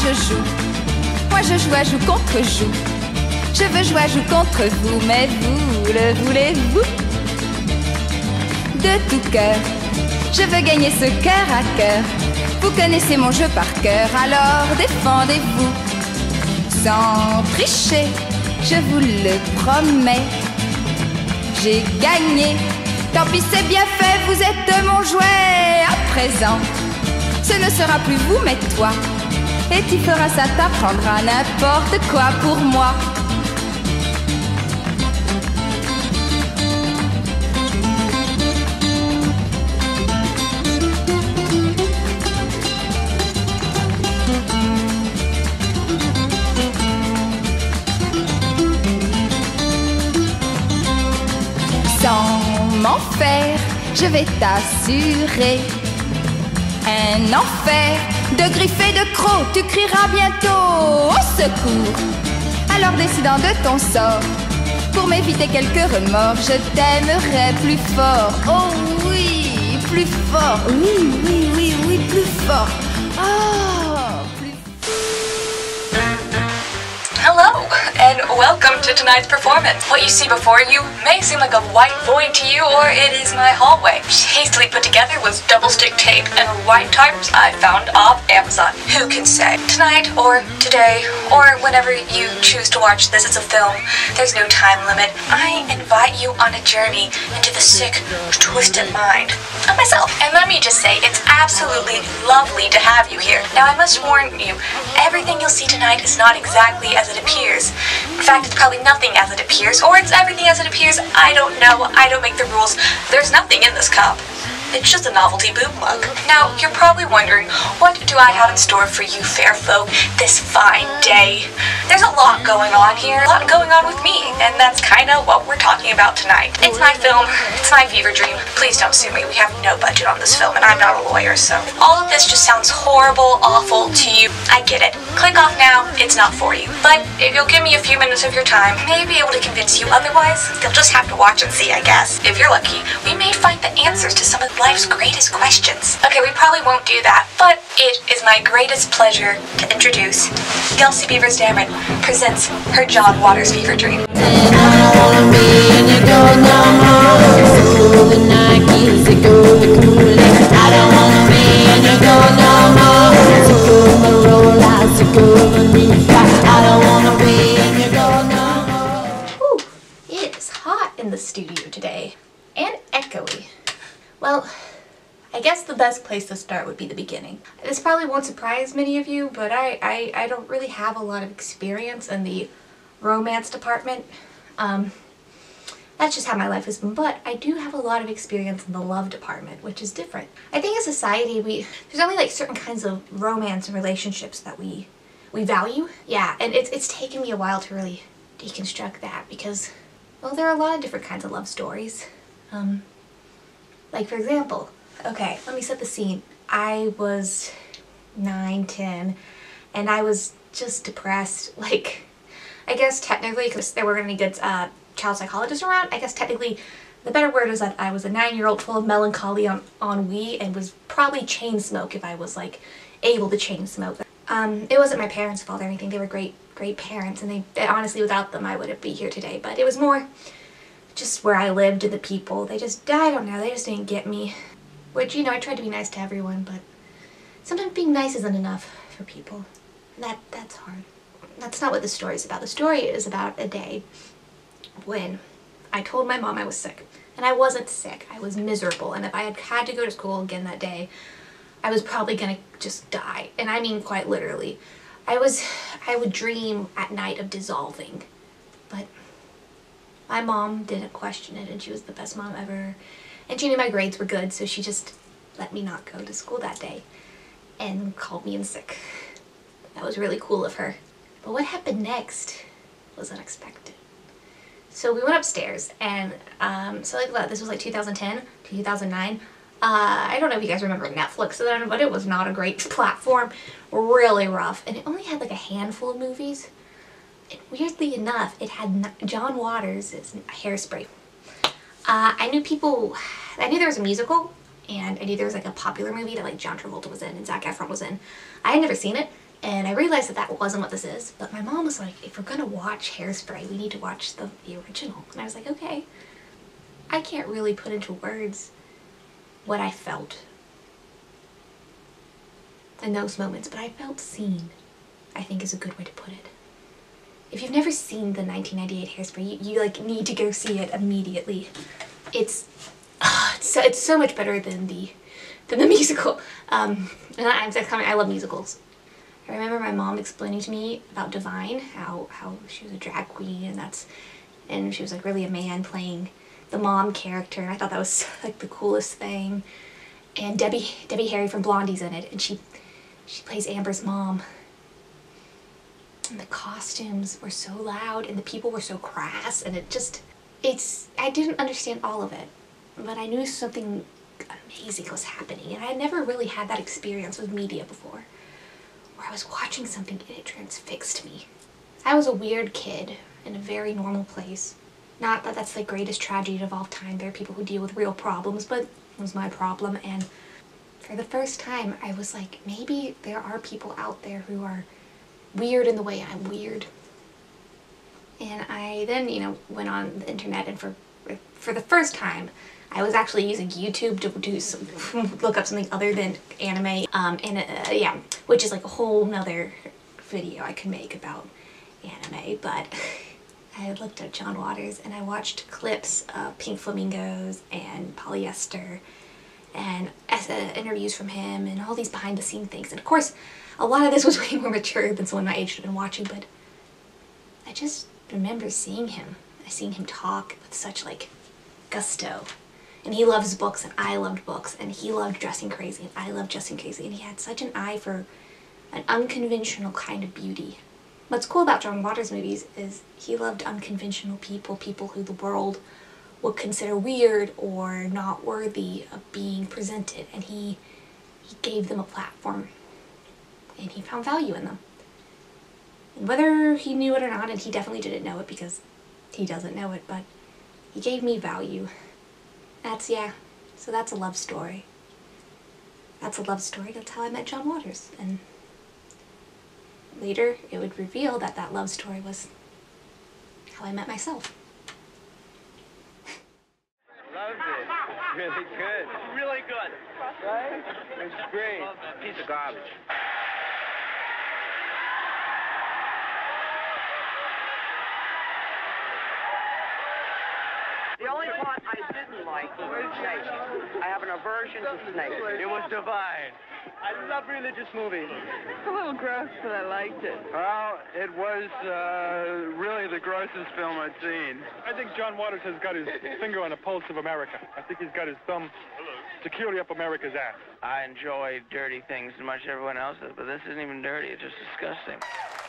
Moi je joue à joue contre joue. Je veux jouer à joue contre vous, mais vous le voulez-vous? De tout cœur, je veux gagner ce cœur à cœur. Vous connaissez mon jeu par cœur, alors défendez-vous. Sans tricher, je vous le promets. J'ai gagné, tant pis c'est bien fait, vous êtes mon jouet. À présent, ce ne sera plus vous mais toi. Et tu feras ça, t'apprendras n'importe quoi pour moi. Sans m'en faire, je vais t'assurer un enfer de griffes et de crocs. Tu crieras bientôt au secours. Alors décidant de ton sort, pour m'éviter quelques remords, je t'aimerai plus fort. Oh oui, plus fort. Oui, oui, oui, oui, plus fort. Oh, plus Hello, and welcome to tonight's performance. What you see before you may seem like a white void to you, or it is my hallway, which hastily put together with double stick tape and white types I found off Amazon. Who can say? Tonight, or today, or whenever you choose to watch this as a film, there's no time limit. I invite you on a journey into the sick, twisted mind of myself. And let me just say, it's absolutely lovely to have you here. Now, I must warn you, everything you'll see tonight is not exactly as it appears. In fact, it's probably nothing as it appears, or it's everything as it appears. I don't know. I don't make the rules. There's nothing in this cup. It's just a novelty boob mug. Now, you're probably wondering, what do I have in store for you fair folk this fine day? There's a lot going on here, a lot going on with me, and that's kind of what we're talking about tonight. It's my film, it's my fever dream. Please don't sue me, we have no budget on this film, and I'm not a lawyer, so all of this just sounds horrible, awful to you. I get it. Click off now, it's not for you. But if you'll give me a few minutes of your time, I may be able to convince you otherwise. You'll just have to watch and see, I guess. If you're lucky, we may find the answers to some of life's greatest questions. Okay, we probably won't do that, but it is my greatest pleasure to introduce Gelsey Beavers-Damron presents her John Waters fever dream. Ooh, it is hot in the studio today, and echoey. Well, I guess the best place to start would be the beginning. This probably won't surprise many of you, but I don't really have a lot of experience in the romance department. That's just how my life has been, but I do have a lot of experience in the love department, which is different. I think as a society, there's only like certain kinds of romance and relationships that we value. Yeah, and it's taken me a while to really deconstruct that because, well, there are a lot of different kinds of love stories. Like for example, okay, let me set the scene. I was 9, 10, and I was just depressed. Like, I guess technically, because there weren't any good child psychologists around, I guess technically the better word is that I was a 9-year-old full of melancholy on weed and was probably chain smoke if I was like able to chain smoke. It wasn't my parents' fault or anything. They were great parents, and they honestly, without them I wouldn't be here today. But it was more just where I lived and the people. They just, I don't know, they just didn't get me. Which, you know, I tried to be nice to everyone, but sometimes being nice isn't enough for people. And that's hard. That's not what the story is about. The story is about a day when I told my mom I was sick. And I wasn't sick. I was miserable. And if I had to go to school again that day, I was probably gonna just die. And I mean quite literally. I would dream at night of dissolving. But my mom didn't question it, and she was the best mom ever. And she knew my grades were good, so she just let me not go to school that day and called me in sick. That was really cool of her. But what happened next was unexpected. So we went upstairs, and so like this was like 2010, 2009. I don't know if you guys remember Netflix then, but it was not a great platform. Really rough, and it only had like a handful of movies. And weirdly enough, it had John Waters' Hairspray. I knew there was a musical, and I knew there was like a popular movie that like John Travolta was in and Zac Efron was in. I had never seen it, And I realized that that wasn't what this is, but my mom was like, if we're gonna watch Hairspray, we need to watch the original. And I was like, okay. I can't really put into words what I felt in those moments, but I felt seen, I think is a good way to put it. If you've never seen the 1998 Hairspray, you like need to go see it immediately. It's so much better than the musical. And I love musicals. I remember my mom explaining to me about Divine, how she was a drag queen, and she was like really a man playing the mom character, and I thought that was like the coolest thing. And Debbie Harry from Blondie's in it, and she plays Amber's mom. And the costumes were so loud, and the people were so crass, and I didn't understand all of it, but I knew something amazing was happening, and I never really had that experience with media before, where I was watching something and it transfixed me. I was a weird kid in a very normal place. Not that that's the greatest tragedy of all time. There are people who deal with real problems, but it was my problem, and for the first time I was like, maybe there are people out there who are weird in the way I'm weird. And I then, went on the internet, and for the first time I was actually using YouTube to look up something other than anime, yeah, which is like a whole nother video I could make about anime, but I looked at John Waters and I watched clips of Pink Flamingos and Polyester and interviews from him and all these behind the scene things. And of course, a lot of this was way more mature than someone my age should have been watching, but I just remember seeing him talk with such like gusto. And he loves books and I loved books, and he loved dressing crazy and I loved dressing crazy, and he had such an eye for an unconventional kind of beauty. What's cool about John Waters movies is he loved unconventional people who the world would consider weird or not worthy of being presented, and he gave them a platform and he found value in them. And whether he knew it or not, and he definitely didn't know it because he doesn't know it, but he gave me value. So that's a love story. That's a love story. That's how I met John Waters. And later it would reveal that that love story was how I met myself. Loved it. Really good. Really good. Right? It's great. Piece of garbage. The only part I didn't like was snakes. I have an aversion to snakes. It was divine. I love religious movies. It's a little gross, but I liked it. Well, it was really the grossest film I'd seen. I think John Waters has got his finger on the pulse of America. I think he's got his thumb securely up America's ass. I enjoy dirty things as much as everyone else does, but this isn't even dirty. It's just disgusting.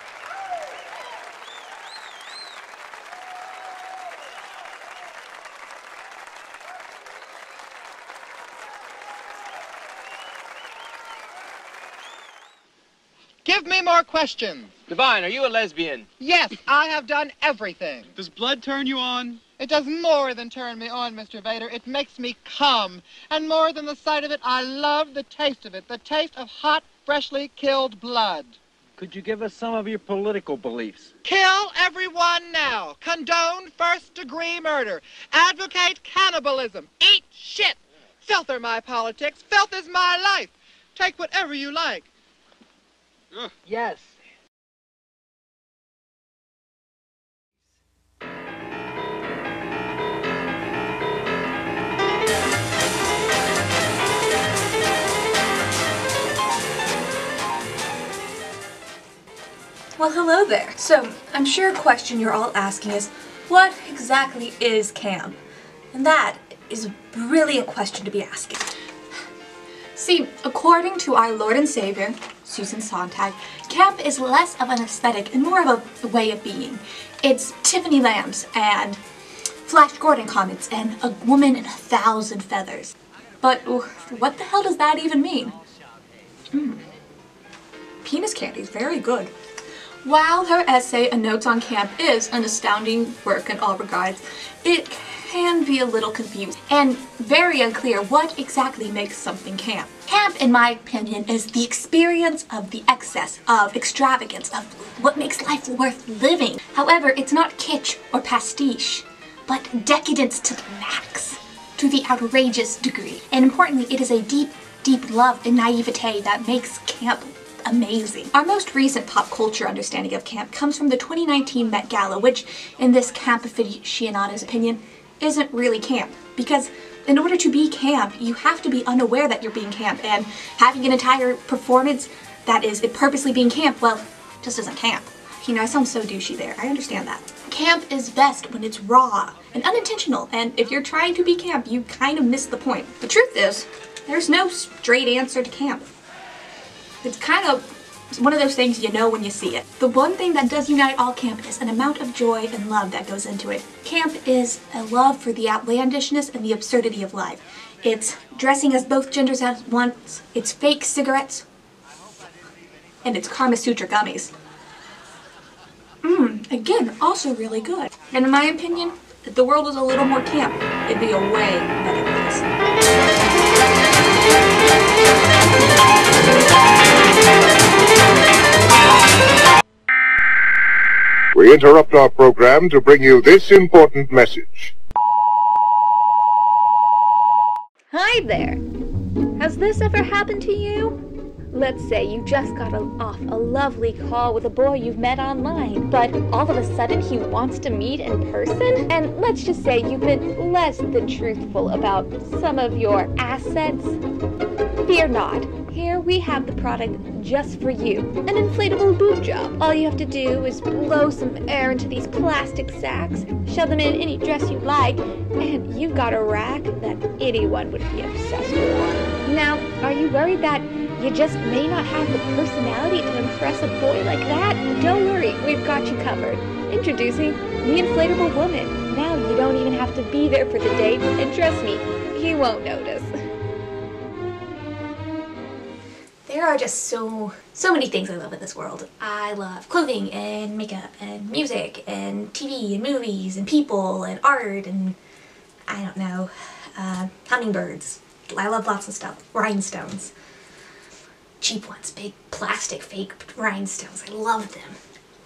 Give me more questions. Divine, are you a lesbian? Yes, I have done everything. Does blood turn you on? It does more than turn me on, Mr. Vader. It makes me come. And more than the sight of it, I love the taste of it. The taste of hot, freshly killed blood. Could you give us some of your political beliefs? Kill everyone now. Condone first-degree murder. Advocate cannibalism. Eat shit. Filth are my politics. Filth is my life. Take whatever you like. Yes. Well, hello there. So, I'm sure a question you're all asking is, what exactly is camp? And that is a brilliant question to be asking. See, according to our Lord and Savior, Susan Sontag, camp is less of an aesthetic and more of a way of being. It's Tiffany lamps and Flash Gordon comics and a woman in 1,000 feathers. But what the hell does that even mean? Penis candy is very good. While her essay, A Note on Camp, is an astounding work in all regards, it can be a little confused and very unclear what exactly makes something camp. Camp, in my opinion, is the experience of the excess, of extravagance, of what makes life worth living. However, it's not kitsch or pastiche, but decadence to the max, to the outrageous degree. And importantly, it is a deep, deep love and naivete that makes camp amazing. Our most recent pop culture understanding of camp comes from the 2019 Met Gala, which, in this camp aficionado's opinion, isn't really camp. Because in order to be camp, you have to be unaware that you're being camp, and having an entire performance that is purposely being camp, well, just isn't camp. You know, I sound so douchey there. I understand that. Camp is best when it's raw and unintentional, and if you're trying to be camp, you kind of miss the point. The truth is, there's no straight answer to camp. It's kind of one of those things you know when you see it. The one thing that does unite all camp is an amount of joy and love that goes into it. Camp is a love for the outlandishness and the absurdity of life. It's dressing as both genders at once, it's fake cigarettes, and it's Kama Sutra gummies. Again, also really good. And in my opinion, if the world was a little more camp, it'd be a way better place. We interrupt our program to bring you this important message. Hi there! Has this ever happened to you? Let's say you just got off a lovely call with a boy you've met online, but all of a sudden he wants to meet in person? And let's just say you've been less than truthful about some of your assets. Fear not. Here we have the product just for you. An inflatable boob job. All you have to do is blow some air into these plastic sacks, shove them in any dress you like, and you've got a rack that anyone would be obsessed with. Now, are you worried that you just may not have the personality to impress a boy like that? Don't worry, we've got you covered. Introducing the Inflatable Woman. Now you don't even have to be there for the date, and trust me, he won't notice. There are just so many things I love in this world. I love clothing and makeup and music and TV and movies and people and art and, I don't know, hummingbirds. I love lots of stuff. Rhinestones. Cheap ones, big plastic fake rhinestones. I love them.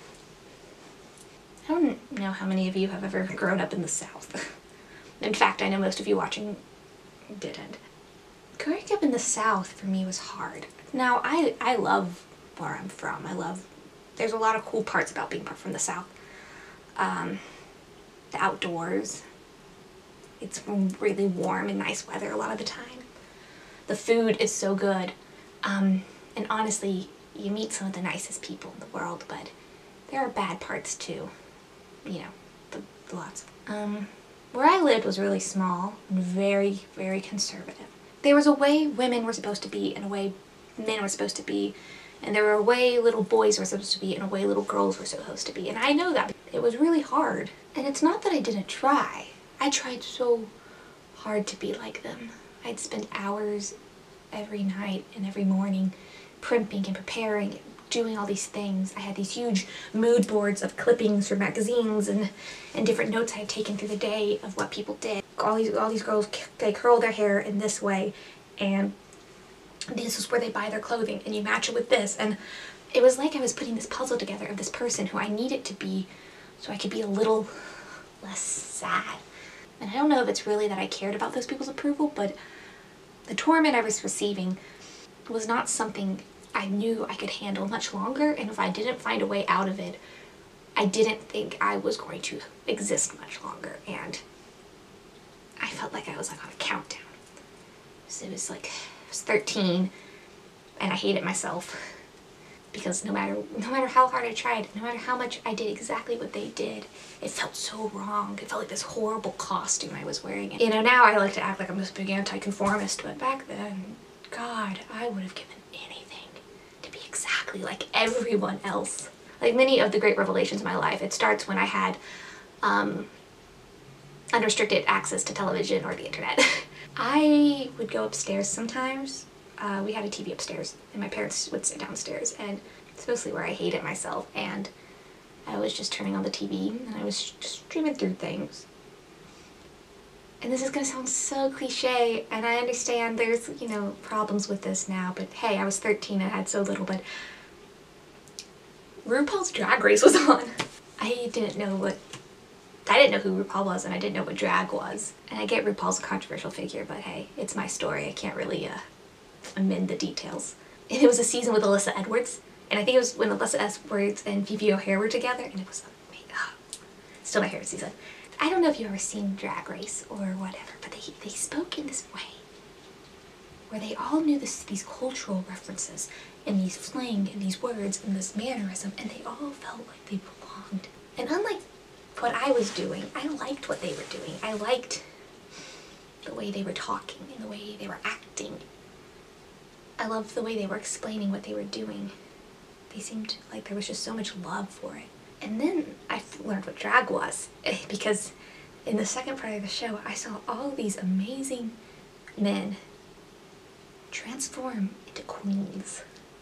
I don't know how many of you have ever grown up in the South. In fact, I know most of you watching didn't. Growing up in the South for me was hard. Now, I love where I'm from. There's a lot of cool parts about being from the South. The outdoors. It's really warm and nice weather a lot of the time. The food is so good. And honestly, you meet some of the nicest people in the world, but there are bad parts too. You know, lots. Where I lived was really small and very, very conservative. There was a way women were supposed to be and a way men were supposed to be, and there were a way little boys were supposed to be and a way little girls were supposed to be, and I know that. It was really hard. And it's not that I didn't try. I tried so hard to be like them. I'd spend hours every night and every morning primping and preparing, doing all these things. I had these huge mood boards of clippings from magazines and different notes I had taken through the day of what people did. All these girls, they curl their hair in this way, and this is where they buy their clothing, and you match it with this. And it was like I was putting this puzzle together of this person who I needed to be so I could be a little less sad. And I don't know if it's really that I cared about those people's approval, but the torment I was receiving was not something I knew I could handle much longer, and if I didn't find a way out of it, I didn't think I was going to exist much longer, and I felt like I was like on a countdown. So it was like, I was 13, and I hated myself because no matter how hard I tried, no matter how much I did exactly what they did, it felt so wrong. It felt like this horrible costume I was wearing. You know, now I like to act like I'm this big anti-conformist, but back then, God, I would have given anything to be exactly like everyone else. Like many of the great revelations in my life, it starts when I had unrestricted access to television or the internet. I would go upstairs sometimes. We had a TV upstairs, and my parents would sit downstairs, and it's mostly where I hated myself, and I was just turning on the TV, and I was just streaming through things. And this is gonna sound so cliche, and I understand there's, you know, problems with this now, but hey, I was 13 and I had so little, but RuPaul's Drag Race was on. I didn't know who RuPaul was, and I didn't know what drag was. And I get RuPaul's a controversial figure, but hey, it's my story. I can't really amend the details. And it was a season with Alyssa Edwards, and I think it was when Alyssa Edwards and Phoebe O'Hare were together, and it was still my favorite season. I don't know if you've ever seen Drag Race or whatever, but they spoke in this way, where they all knew these cultural references, and these slang, and these words, and this mannerism, and they all felt like they belonged. And unlike what I was doing, I liked what they were doing. I liked the way they were talking, and the way they were acting. I loved the way they were explaining what they were doing. They seemed like there was just so much love for it. And then I learned what drag was, because in the second part of the show, I saw all these amazing men transform into queens.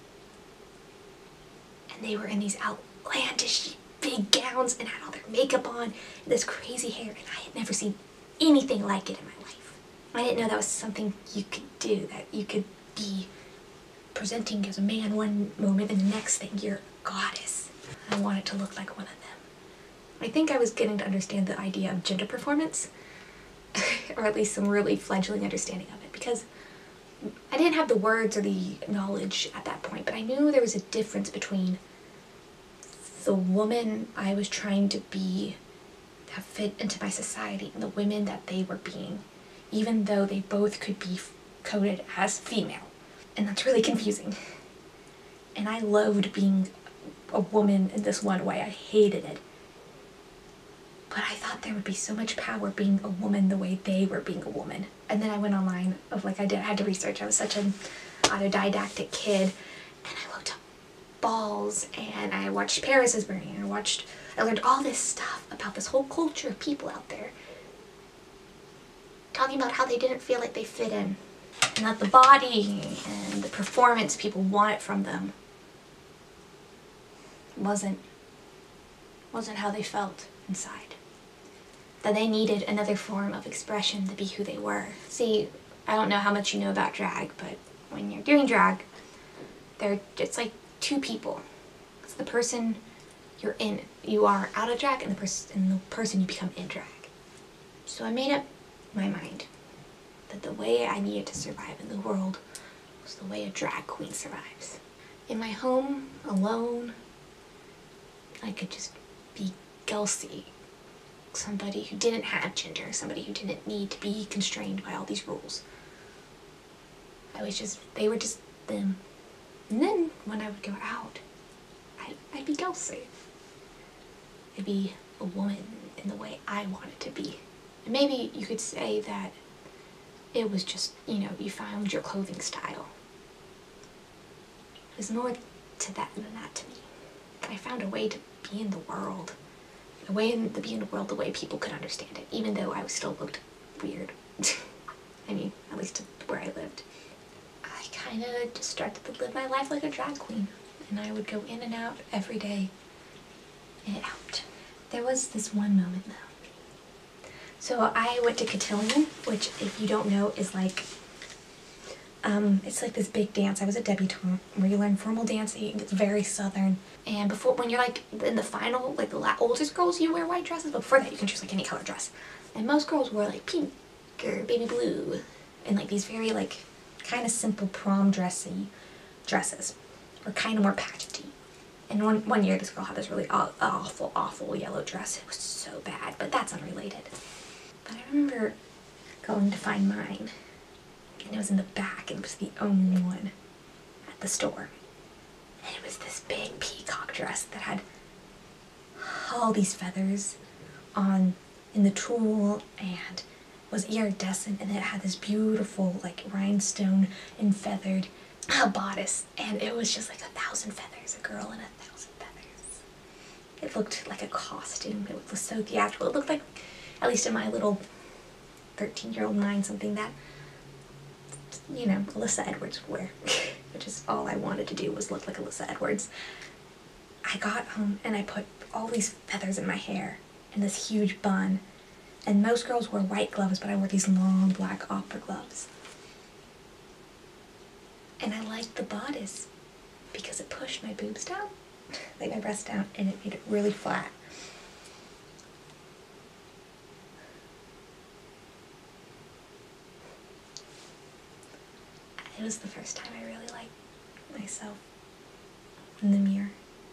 And they were in these outlandish big gowns and had all their makeup on, and this crazy hair, and I had never seen anything like it in my life. I didn't know that was something you could do, that you could be presenting as a man one moment and the next thing you're a goddess. I wanted to look like one of them. I think I was getting to understand the idea of gender performance, or at least some really fledgling understanding of it, because I didn't have the words or the knowledge at that point, but I knew there was a difference between the woman I was trying to be, that fit into my society, and the women that they were being, even though they both could be coded as female. And that's really confusing. And I loved being a woman in this one way. I hated it. But I thought there would be so much power being a woman the way they were being a woman. And then I went online I had to research. I was such an autodidactic kid, and I looked up balls, and I watched Paris is Burning, and I learned all this stuff about this whole culture of people out there talking about how they didn't feel like they fit in, and that the body and the performance people wanted from them wasn't how they felt inside. That they needed another form of expression to be who they were. See, I don't know how much you know about drag, but when you're doing drag, it's like two people. It's the person you are out of drag, and the person you become in drag. So I made up my mind that the way I needed to survive in the world was the way a drag queen survives. In my home, alone, I could just be Gelsey, somebody who didn't have gender, somebody who didn't need to be constrained by all these rules. They were just them. And then when I would go out, I'd be Gelsey. I'd be a woman in the way I wanted to be. And maybe you could say that it was just, you found your clothing style. There's more to that than that to me. I found a way to be in the world. A way to be in the world the way people could understand it, even though I still looked weird. I mean, at least where I lived. I kind of just started to live my life like a drag queen, and I would go in and out every day, and it helped. There was this one moment though. So I went to cotillion, which if you don't know is like, it's like this big dance. I was a debutante where you learn formal dancing. It's very southern. And when you're like in the final, like the oldest girls, you wear white dresses, but before that you can choose like any color dress. And most girls wore like pink or baby blue and like these very like kind of simple prom dressy dresses, or kind of more pageanty. And one year this girl had this really awful yellow dress. It was so bad, but that's unrelated. But I remember going to find mine, and it was in the back, and it was the only one at the store. And it was this big peacock dress that had all these feathers in the tulle, and was iridescent, and it had this beautiful like rhinestone and feathered bodice, and it was just like 1,000 feathers, a girl in 1,000 feathers. It looked like a costume. It was so theatrical. It looked like, at least in my little 13-year-old mind, something that Alyssa Edwards would wear, which is all I wanted to do, was look like Alyssa Edwards. I got home and I put all these feathers in my hair in this huge bun, And most girls wore white gloves, but I wore these long black opera gloves. And I liked the bodice because it pushed my boobs down, like my breasts down, and it made it really flat. It was the first time I really liked myself in the mirror.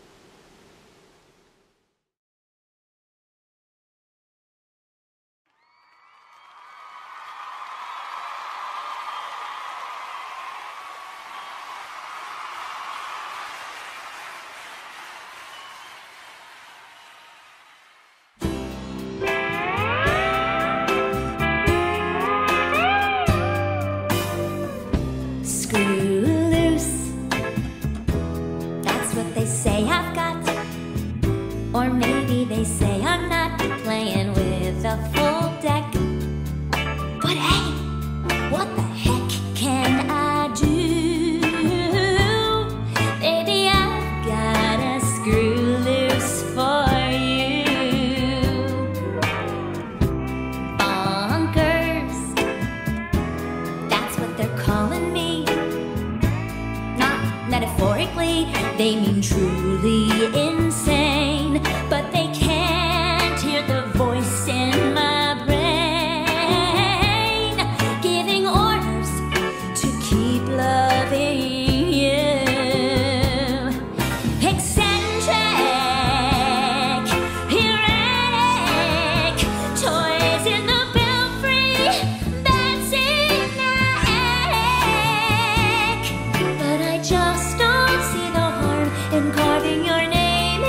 Or maybe they say I'm not playing with a full deck. But hey, what the heck can I do? Baby, I've got a screw loose for you. Bonkers, that's what they're calling me. Not metaphorically, they mean truly insane. But they can't hear the voice in my brain, giving orders to keep loving you. Eccentric, erratic, toys in the belfry, that's in the attic. But I just don't see the harm in carving your name.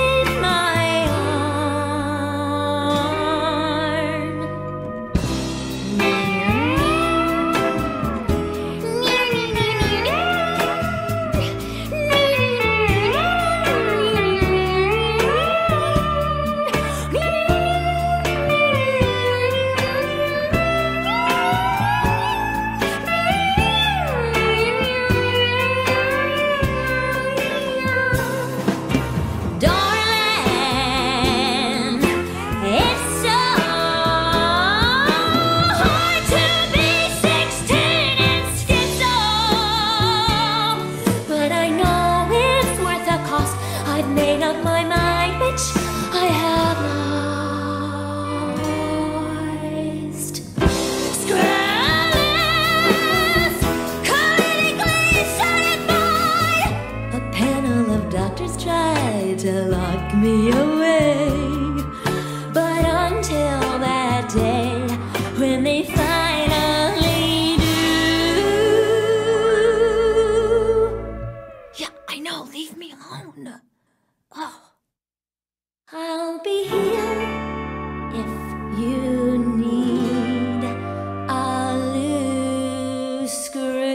To lock me away, but until that day when they finally do. Yeah, I know, leave me alone. Oh, I'll be here if you need a loose screw.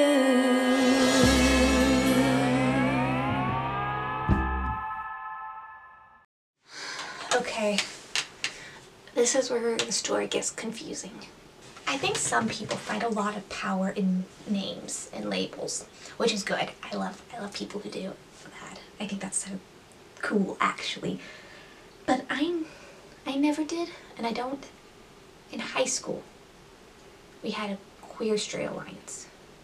Okay, this is where the story gets confusing. I think some people find a lot of power in names and labels, which is good. I love people who do that. I think that's so cool, actually. But I never did, and I don't. In high school, we had a queer straight alliance.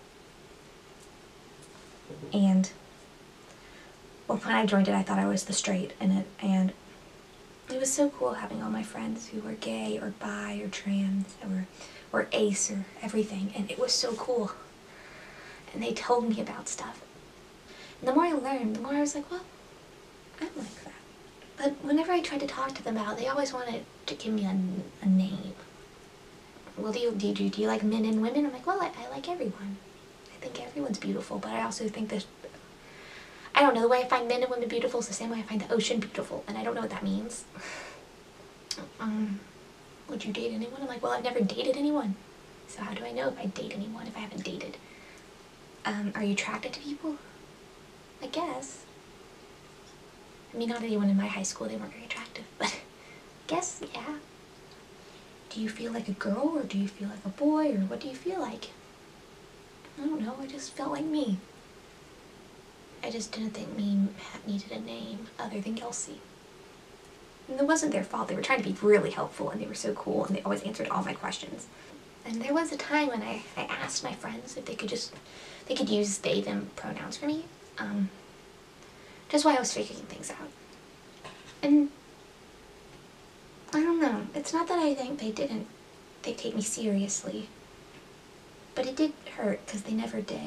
And well, when I joined it, I thought I was the straight in it, and it was so cool having all my friends who were gay or bi or trans or ace or everything, and it was so cool. And they told me about stuff. And the more I learned, the more I was like, well, I'm like that. But whenever I tried to talk to them about it, they always wanted to give me a name. Well, do you like men and women? I'm like, well, I like everyone. I think everyone's beautiful, but I also think that, I don't know, the way I find men and women beautiful is the same way I find the ocean beautiful, and I don't know what that means. Would you date anyone? I'm like, well, I've never dated anyone. So how do I know if I date anyone if I haven't dated? Are you attracted to people? I guess. I mean, not anyone in my high school, they weren't very attractive, but I guess, yeah. Do you feel like a girl, or do you feel like a boy, or what do you feel like? I don't know, I just felt like me. I just didn't think me needed a name other than Gelsey. And it wasn't their fault. They were trying to be really helpful, and they were so cool, and they always answered all my questions. And there was a time when I asked my friends if they could use they, them pronouns for me, just while I was figuring things out. And I don't know, it's not that I think they take me seriously, but it did hurt because they never did.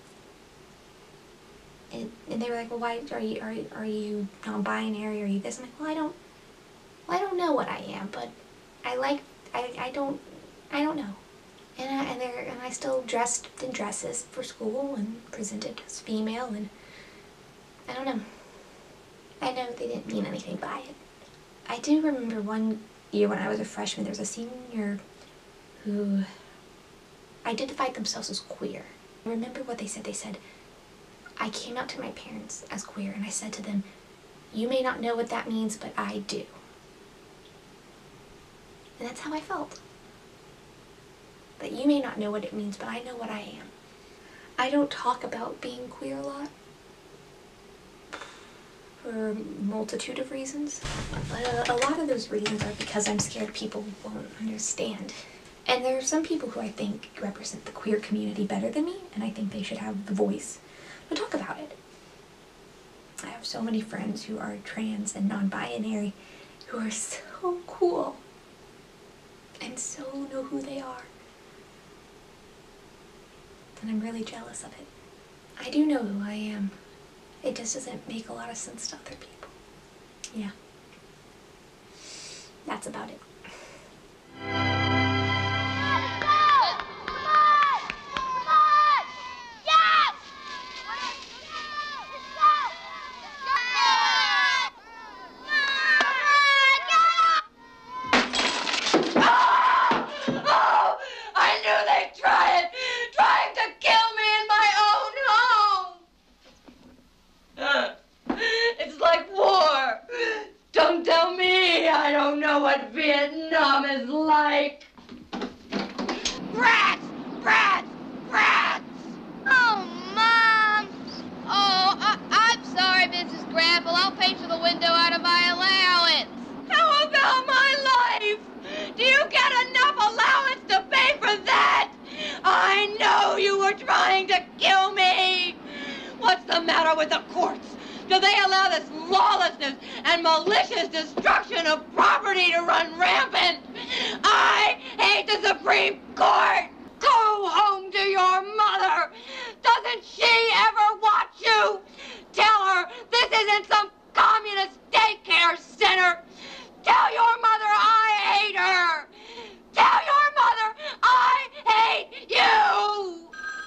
And they were like, well, why are you non-binary? Are you this? I'm like, well, I don't know what I am, but I don't know. And I still dressed in dresses for school and presented as female, and I don't know. I know they didn't mean anything by it. I do remember one year when I was a freshman, there was a senior who identified themselves as queer. I remember what they said. They said, I came out to my parents as queer, and I said to them, you may not know what that means, but I do. And that's how I felt. That you may not know what it means, but I know what I am. I don't talk about being queer a lot for a multitude of reasons. But a lot of those reasons are because I'm scared people won't understand. And there are some people who I think represent the queer community better than me, and I think they should have the voice to talk about it. I have so many friends who are trans and non-binary who are so cool and so know who they are. And I'm really jealous of it. I do know who I am. It just doesn't make a lot of sense to other people. Yeah. That's about it. Vietnam is like. Rats! Rats! Rats! Oh, Mom! Oh, I'm sorry, Mrs. Gramble. I'll pay for the window out of my allowance. How about my life? Do you get enough allowance to pay for that? I know you were trying to kill me! What's the matter with the courts? Do they allow this lawlessness and malicious destruction of property to run rampant? I hate the Supreme Court! Go home to your mother! Doesn't she ever watch you? Tell her this isn't some communist daycare center! Tell your mother I hate her! Tell your mother I hate you!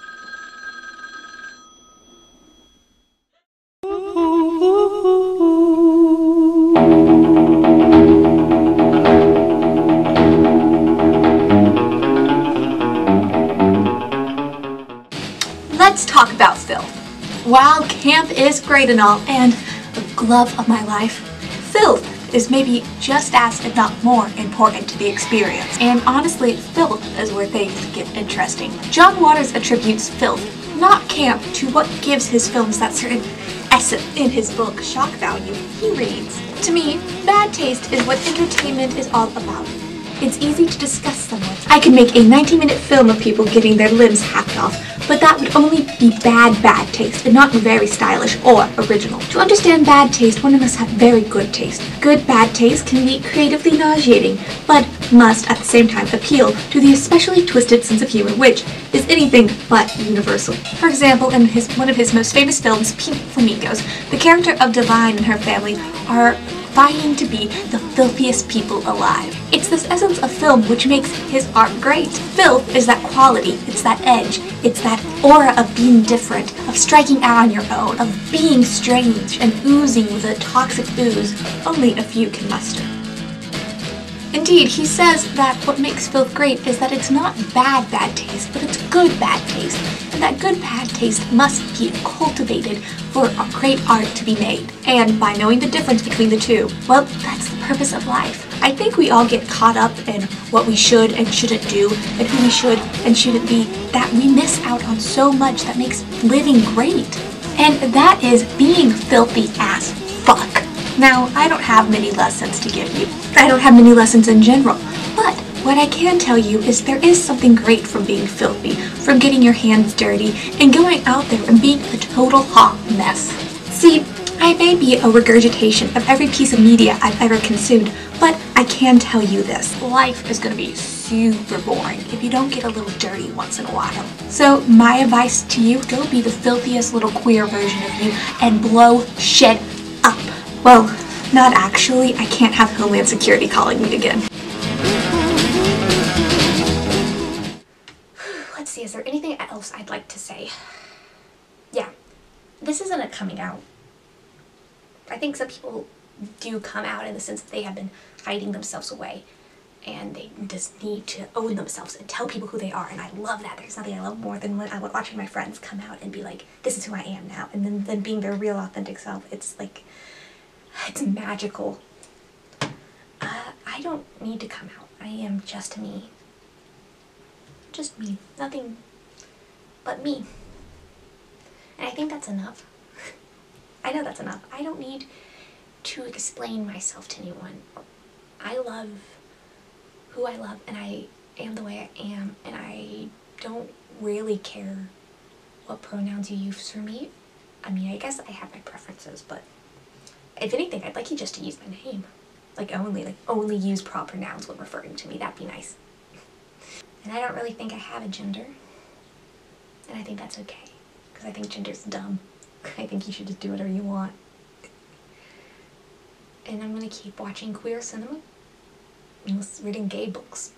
Let's talk about filth. While camp is great and all, and the glove of my life, filth is maybe just as, if not more, important to the experience. And honestly, filth is where things get interesting. John Waters attributes filth, not camp, to what gives his films that certain essence. In his book, Shock Value, he reads, "To me, bad taste is what entertainment is all about. It's easy to discuss someone. I could make a 90-minute film of people getting their limbs hacked off, but that would only be bad taste and not very stylish or original. To understand bad taste, one must have very good taste. Good bad taste can be creatively nauseating, but must at the same time appeal to the especially twisted sense of humor, which is anything but universal." For example, in one of his most famous films, Pink Flamingos, the character of Divine and her family are vying to be the filthiest people alive. It's this essence of film which makes his art great. Filth is that quality, it's that edge, it's that aura of being different, of striking out on your own, of being strange and oozing with a toxic ooze only a few can muster. Indeed, he says that what makes filth great is that it's not bad taste, but it's good bad taste, and that good bad taste must be cultivated for great art to be made. And by knowing the difference between the two, well, that's the purpose of life. I think we all get caught up in what we should and shouldn't do, and who we should and shouldn't be, that we miss out on so much that makes living great. And that is being filthy as fuck. Now, I don't have many lessons to give you. I don't have many lessons in general. But what I can tell you is there is something great from being filthy, from getting your hands dirty, and going out there and being a total hot mess. See, I may be a regurgitation of every piece of media I've ever consumed, but I can tell you this. Life is going to be super boring if you don't get a little dirty once in a while. So my advice to you, go be the filthiest little queer version of you and blow shit up. Well, not actually. I can't have Homeland Security calling me again. Let's see, is there anything else I'd like to say? Yeah, this isn't a coming out. I think some people do come out in the sense that they have been hiding themselves away and they just need to own themselves and tell people who they are, and I love that. There's nothing I love more than when I'm watching my friends come out and be like, this is who I am now, and then being their real authentic self. It's like, it's magical. I don't need to come out. I am just me. Just me. Nothing but me. And I think that's enough. I know that's enough. I don't need to explain myself to anyone. I love who I love, and I am the way I am, and I don't really care what pronouns you use for me. I mean, I guess I have my preferences, but if anything, I'd like you just to use my name. Like only use proper nouns when referring to me. That'd be nice. And I don't really think I have a gender, and I think that's okay, because I think gender's dumb. I think you should just do whatever you want. And I'm gonna keep watching queer cinema and reading gay books.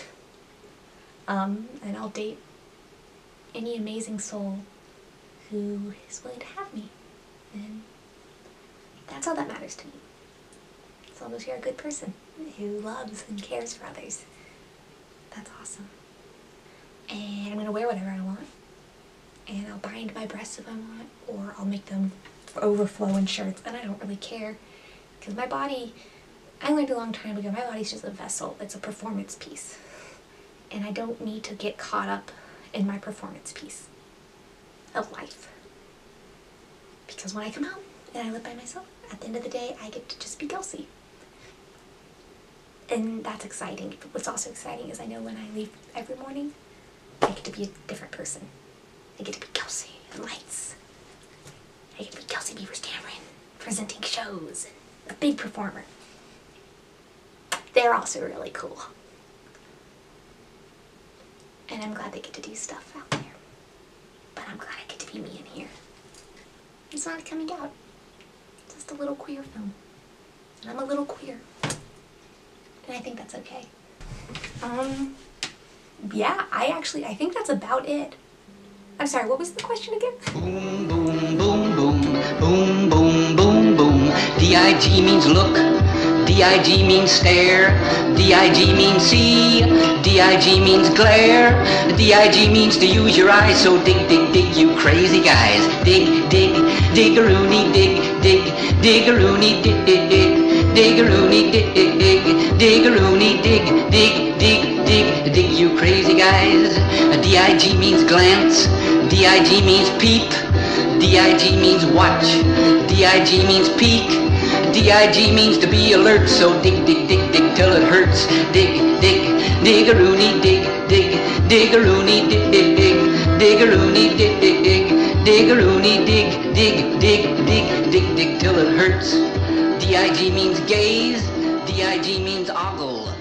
And I'll date any amazing soul who is willing to have me. And that's all that matters to me. As long as you're a good person who loves and cares for others. That's awesome. And I'm gonna wear whatever I want. And I'll bind my breasts if I want, or I'll make them overflow in shirts, and I don't really care. Because my body, I learned a long time ago, my body's just a vessel. It's a performance piece. And I don't need to get caught up in my performance piece of life. Because when I come out and I live by myself, at the end of the day, I get to just be Gelsey. And that's exciting. But what's also exciting is I know when I leave every morning, I get to be a different person. I get to be Gelsey in lights. I get to be Gelsey Beavers-Damron, presenting shows, and a big performer. They're also really cool. And I'm glad they get to do stuff out there. But I'm glad I get to be me in here. It's not coming out. It's just a little queer film. And I'm a little queer. And I think that's okay. Yeah, I think that's about it. I'm sorry, what was the question again? Boom, boom, boom, boom, boom, boom, boom, boom. D-I-G means look, D-I-G means stare, D-I-G means see, D-I-G means glare, D-I-G means to use your eyes, so dig, dig, dig, you crazy guys. Dig, dig, dig-a-rooney, dig, dig, dig-a-rooney, dig, dig, dig, dig-a-rooney, dig, dig, dig, dig-a-rooney, dig, dig, dig, dig, dig, you crazy guys. D-I-G means glance, D-I-G means peep, D-I-G means watch, D-I-G means peek, D-I-G means to be alert, so dig, dig, dig, dig till it hurts. Dig, dig, dig-a-rooney, dig, dig, dig-a-rooney, dig, dig, dig, dig-a-rooney, dig, dig, dig, dig-a-rooney, dig, dig, dig, dig, dig, dig till it hurts. D-I-G means gaze, D-I-G means ogle.